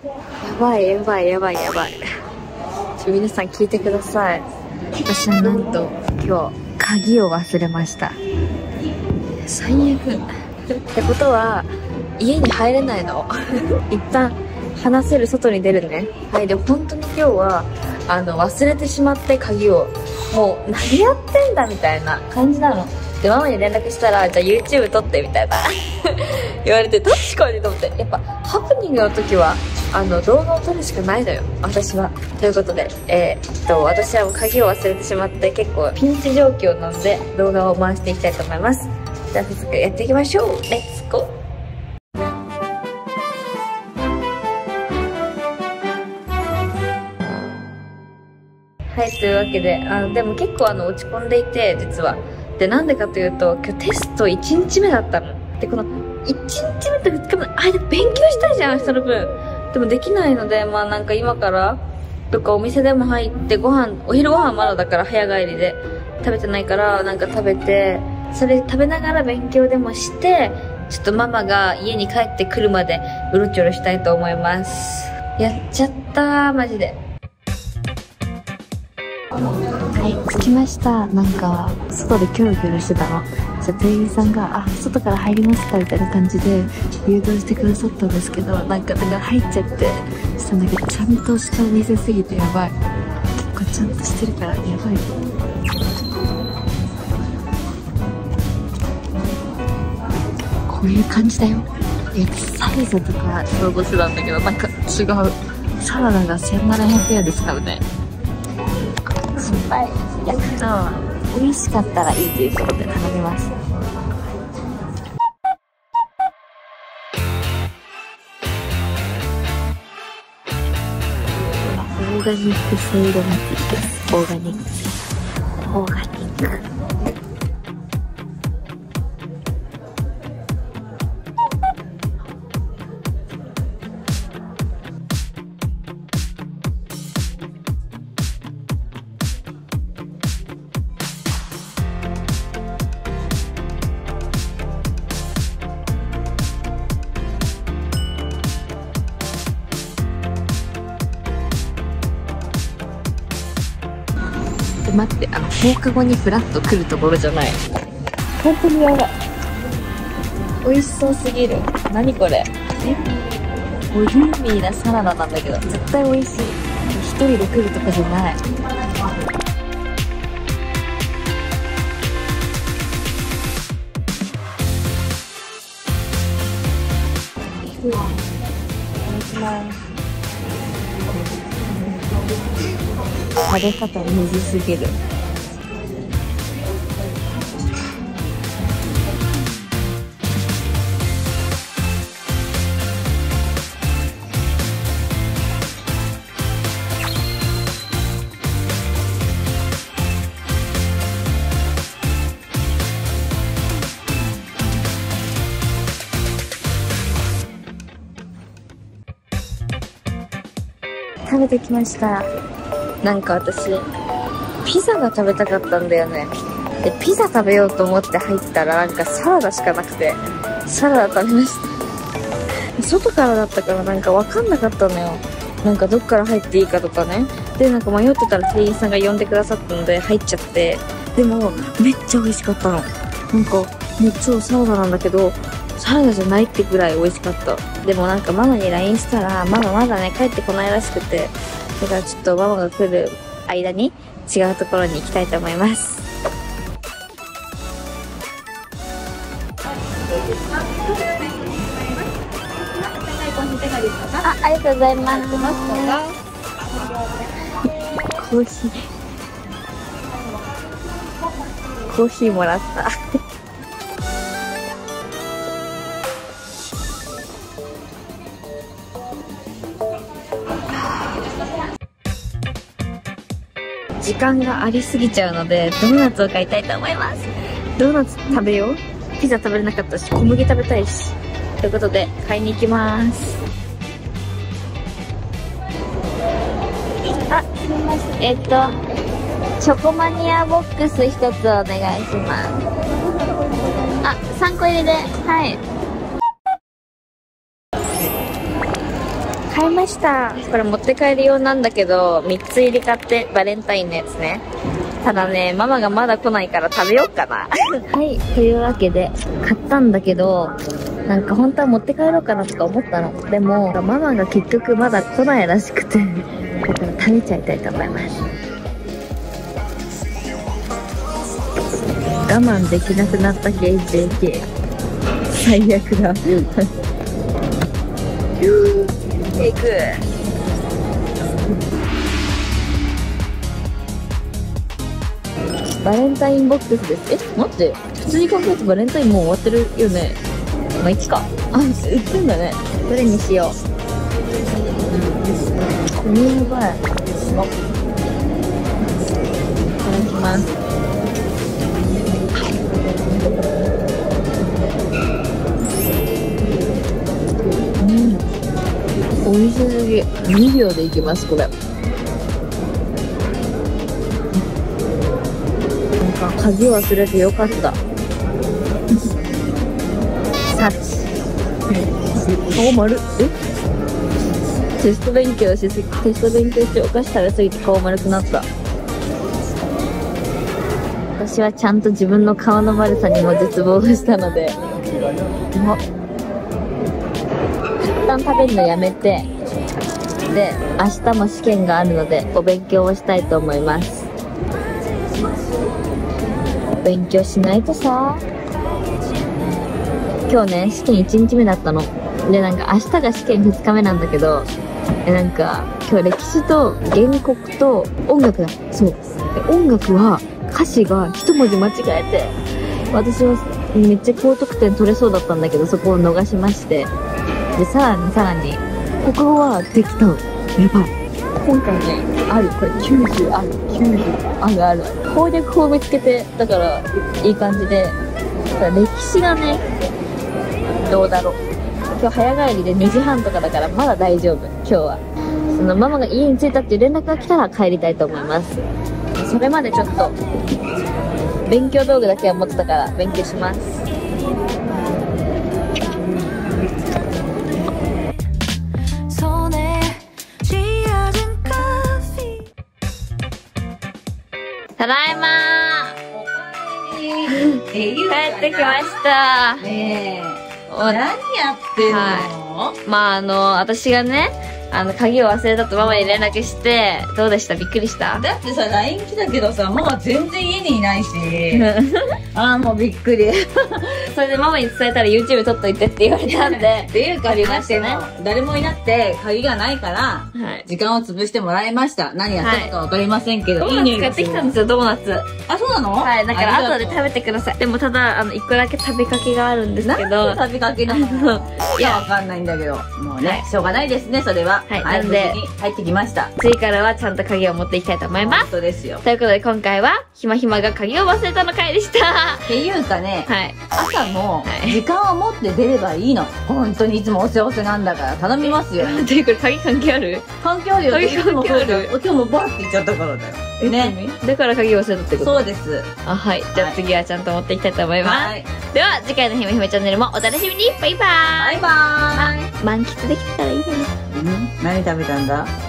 ばいやばいやばいやばい。皆さん聞いてください。私はなんと今日鍵を忘れました。最悪ってことは家に入れないの。一旦話せる外に出るね。はい。で本当に今日は忘れてしまって鍵を、もう何やってんだみたいな感じなので、ママに連絡したら、じゃあ YouTube 撮ってみたいな言われて、確かにと思って、やっぱハプニングの時は動画を撮るしかないのよ、私は。ということで私はもう鍵を忘れてしまって結構ピンチ状況なので、動画を回していきたいと思います。じゃあ早速やっていきましょう。レッツゴー。はい、というわけで、でも結構落ち込んでいて、実は。で、なんでかというと、今日テスト1日目だったの。で、この1日目と2日目の間勉強したいじゃん、人の分。でもできないので、まあなんか今から、どっかお店でも入ってお昼ご飯まだだから早帰りで食べてないから、なんか食べて、それ食べながら勉強でもして、ちょっとママが家に帰ってくるまでうろちょろしたいと思います。やっちゃったー、マジで。はい、着きました。なんか外でキョロキョロしてたの。じゃあ店員さんが外から入りますかみたいな感じで誘導してくださったんですけど、なんかだから入っちゃって、そしたらなんかちゃんとしたお店すぎてやばい。結構ちゃんとしてるからやばい。こういう感じだよ。サラダとか想像してたんだけど、なんか違う。サラダが1700円ですからね。心配やけど美味しかったらいいということで頼みます。オーガニックセイロマティです。オーガニックセイロ、オーガニック。待って、放課後にフラッと来るところじゃない。本当にやばい。美味しそうすぎる。何これ。ボリューミーなサラダなんだけど、絶対美味しい。一人で来るとかじゃない。いただきます。食べ方むずすぎる。食べてきました。なんか私ピザが食べたかったんだよね。でピザ食べようと思って入ったらなんかサラダしかなくて、サラダ食べました。外からだったからなんか分かんなかったのよ。なんかどっから入っていいかとかね。でなんか迷ってたら店員さんが呼んでくださったので入っちゃって、でもめっちゃ美味しかったの。なんかもう超サラダなんだけどサラダじゃないってぐらい美味しかった。でもなんかママに LINE したらママまだね帰ってこないらしくて、だからちょっとママが来る間に違うところに行きたいと思います。ありがとうございます。コーヒーもらった。時間がありすぎちゃうのでドーナツを買いたいと思います。ドーナツ食べよう。ピザ食べれなかったし小麦食べたいし、ということで買いに行きます。すみません、チョコマニアボックス一つお願いします。3個入りで。はい、 買いました。これ持って帰り用なんだけど、3つ入り買ってバレンタインのやつね。ただね、ママがまだ来ないから食べようかな。はい、というわけで、買ったんだけど、なんか本当は持って帰ろうかなとか思ったの。でも、ママが結局まだ来ないらしくて、だから食べちゃいたいと思います。我慢できなくなった系 JK。最悪だ。いく。バレンタインボックスです。待って。普通に考えてバレンタインもう終わってるよね。まあ、1か。あ、売ってんだね。どれにしよう。これやばい。いただきます。美味しすぎ。2秒でいきます、これ。鍵忘れてよかった。サチ。顔丸。テスト勉強してお菓子食べすぎて顔丸くなった。私はちゃんと自分の顔の丸さにも絶望したので、一旦食べるのやめて、で、明日も試験があるのでお勉強をしたいと思います。勉強しないとさ。今日ね、試験1日目だったの。で、なんか明日が試験2日目なんだけど、なんか今日歴史と原告と音楽だ。そう。音楽は歌詞が一文字間違えて、私はめっちゃ高得点取れそうだったんだけど、そこを逃しまして。で、さらに、国語はできたの。やばい。今回ね、ある。これ90ある。90ある。攻略法見つけて、だから、いい感じで。歴史がね、どうだろう。今日早帰りで2時半とかだからまだ大丈夫。今日は。そのママが家に着いたっていう連絡が来たら帰りたいと思います。それまでちょっと、勉強道具だけは持ってたから勉強します。ただいまー。帰ってきました。 ねえ。何やってんの？ はい、まあ私がね、鍵を忘れたとママに連絡して、どうでした？びっくりした？ だってさ、LINE 来たけどさ、ママ全然家にいないし。ああ、もうびっくり。 それでママに伝えたら YouTube 撮っといてって言われたんで。 っていうか、だってね、誰もいなくて鍵がないから、はい、時間を潰してもらいました。何やったのかわかりませんけど。 ドーナツ買ってきたんですよ、ドーナツ。 あ、そうなの？ はい、だから後で食べてください。でもただ、1個だけ食べかけがあるんですけど。 食べかけなの？いや、わかんないんだけど。もうね、しょうがないですね、それは。はい、なんで、入ってきました。 次からはちゃんと鍵を持っていきたいと思います。 そうですよ。 ということで今回は、ひまひまが鍵を忘れたの回でした。 っていうかね、 はい、 朝も時間を持って出ればいいの。本当にいつもおせおせなんだから頼みますよ。 ていうか鍵関係ある？ 関係あるよ。 鍵関係ある？ 今日もバッて行っちゃったからだよ。ね。 だから鍵を忘れたってこと？ そうです。 あ、はい。じゃあ次はちゃんと持っていきたいと思います。はい。では次回のひまひまチャンネルもお楽しみに。バイバーイ。 バイバーイ。 満喫できたらいいね。 何食べたんだ？